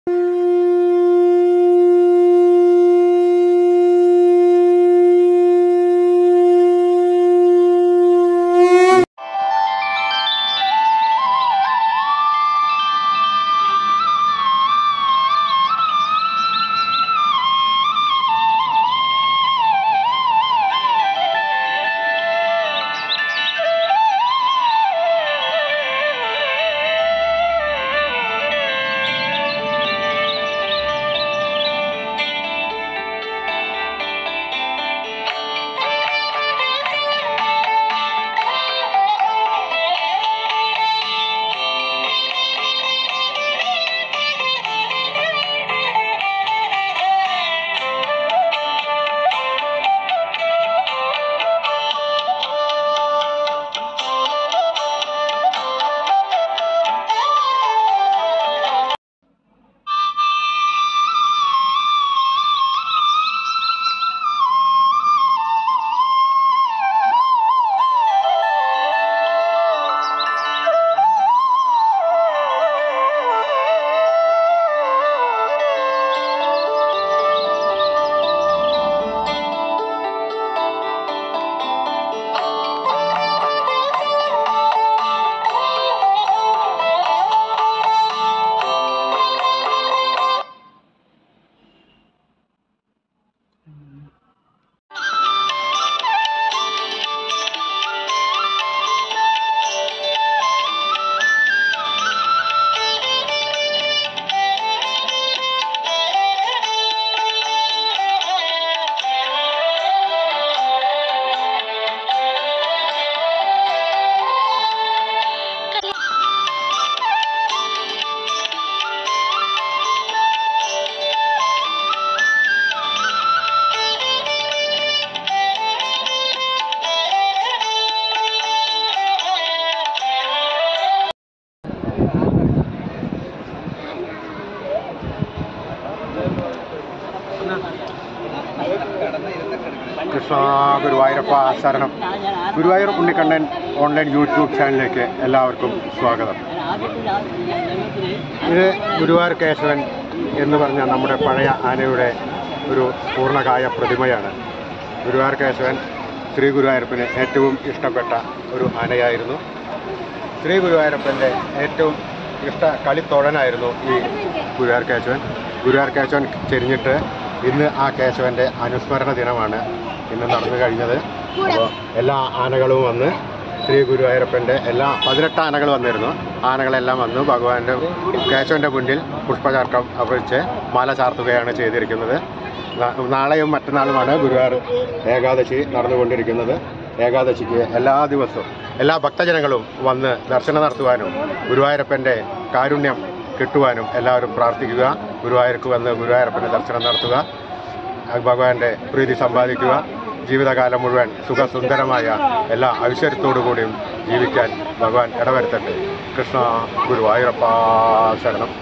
കൃഷ്ണ ഗുരുവായൂരപ്പ ശരണം. Guruvayur Unnikkannan online YouTube ചാനലിലേക്ക് എല്ലാവർക്കും സ്വാഗതം. ഇത് ഗുരുവായൂർ കേശവൻ എന്ന് പറഞ്ഞ നമ്മുടെ പഴയ ആനയുടെ ഒരു പൂർണ്ണകായ പ്രതിമയാണ്. ഗുരുവായൂർ കേശവൻ ശ്രീ ഗുരുവായൂരപ്പന് ഏറ്റവും ഇഷ്ടപ്പെട്ട ഒരു ആനയായിരുന്നു. ശ്രീ ഗുരുവായൂരപ്പൻ്റെ ഏറ്റവും ഇഷ്ട കളിത്തോഴനായിരുന്നു ഈ ഗുരുവായൂർ കേശവൻ. ഗുരുവായൂർ കേശവൻ ചെരിഞ്ഞിട്ട് ഇന്ന് ആ കേശവൻ്റെ അനുസ്മരണ ദിനമാണ് ഇന്ന് നടന്നു കഴിഞ്ഞത്. അപ്പോൾ എല്ലാ ആനകളും വന്ന് ശ്രീ ഗുരുവായൂരപ്പൻ്റെ 18 ആനകൾ വന്നിരുന്നു. ആനകളെല്ലാം വന്ന് ഭഗവാന്റെ കേശവൻ്റെ മുന്നിൽ പുഷ്പചാർക്കം അർപ്പിച്ച് മാല ചാർത്തുകയാണ് ചെയ്തിരിക്കുന്നത്. നാളെയും മറ്റന്നാളുമാണ് ഗുരുവായൂർ ഏകാദശി നടന്നുകൊണ്ടിരിക്കുന്നത്. ഏകാദശിക്ക് എല്ലാ ദിവസവും എല്ലാ ഭക്തജനങ്ങളും വന്ന് ദർശനം നടത്തുവാനും ഗുരുവായൂരപ്പൻ്റെ കാരുണ്യം കിട്ടുവാനും എല്ലാവരും പ്രാർത്ഥിക്കുക. ഗുരുവായൂർക്ക് വന്ന് ഗുരുവായൂരപ്പൻ്റെ ദർശനം നടത്തുക, ഭഗവാന്റെ പ്രീതി സമ്പാദിക്കുക. ജീവിതകാലം മുഴുവൻ സുഖസുന്ദരമായ എല്ലാ ഐശ്വര്യത്തോടു കൂടിയും ജീവിക്കാൻ ഭഗവാൻ ഇടവരുത്തട്ടെ. കൃഷ്ണ ഗുരുവായൂരപ്പ ശരണം.